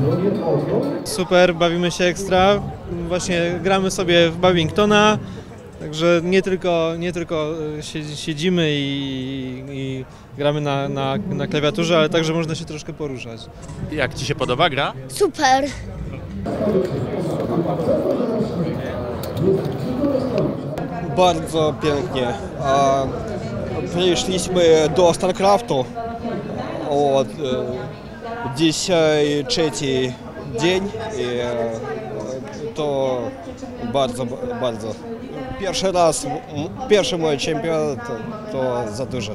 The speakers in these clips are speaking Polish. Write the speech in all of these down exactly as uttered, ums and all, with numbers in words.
Super, bawimy się ekstra. Właśnie gramy sobie w Babingtona, także nie tylko, nie tylko siedzimy i, i gramy na, na, na klawiaturze, ale także można się troszkę poruszać. Jak Ci się podoba gra? Super. Bardzo pięknie. A, Przyszliśmy do StarCraftu. Od, e, dzisiaj trzeci dzień i e, to bardzo, bardzo. Pierwszy raz, m, pierwszy mój czempionat to, to za dużo.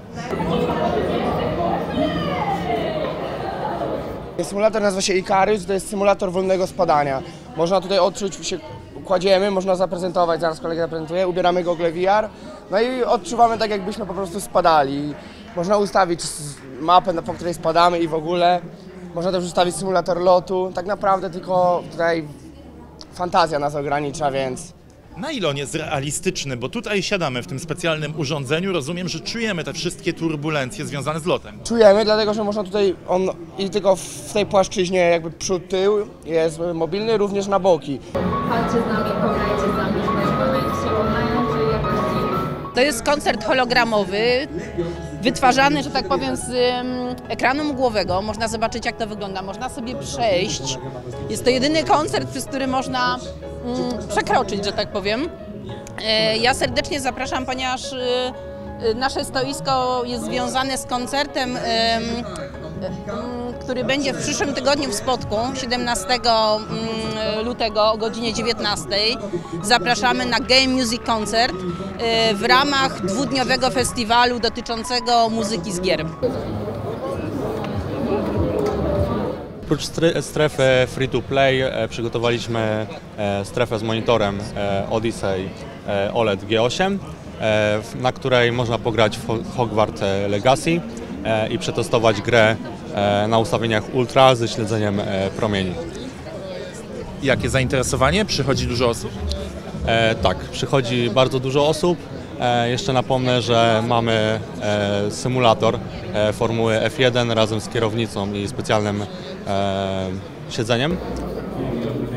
Symulator nazywa się Icarus, to jest symulator wolnego spadania. Można tutaj odczuć, się kładziemy, można zaprezentować, zaraz kolega zaprezentuje, ubieramy gogle V R, no i odczuwamy tak, jakbyśmy po prostu spadali. Można ustawić mapę, po której spadamy i w ogóle. Można też ustawić symulator lotu, tak naprawdę tylko tutaj fantazja nas ogranicza, więc... Na ile on jest realistyczny? Bo tutaj siadamy w tym specjalnym urządzeniu, rozumiem, że czujemy te wszystkie turbulencje związane z lotem. Czujemy, dlatego że można tutaj, on i tylko w tej płaszczyźnie jakby przód, tył jest mobilny, również na boki. Chodźcie z nami, pograjcie z nami, że jakości. To jest koncert hologramowy, wytwarzany, że tak powiem, z um, ekranu mgłowego. Można zobaczyć, jak to wygląda, można sobie przejść. Jest to jedyny koncert, przez który można um, przekroczyć, że tak powiem. E, ja serdecznie zapraszam, ponieważ e, nasze stoisko jest związane z koncertem, e, który będzie w przyszłym tygodniu w Spodku, siedemnastego lutego o godzinie dziewiętnastej. Zapraszamy na Game Music Concert w ramach dwudniowego festiwalu dotyczącego muzyki z gier. Oprócz strefy free to play przygotowaliśmy strefę z monitorem Odyssey O L E D G osiem, na której można pograć w Hogwarts Legacy i przetestować grę na ustawieniach ultra ze śledzeniem promieni. Jakie zainteresowanie? Przychodzi dużo osób? E, tak, przychodzi bardzo dużo osób. E, jeszcze napomnę, że mamy e, symulator e, Formuły F jeden razem z kierownicą i specjalnym e, siedzeniem.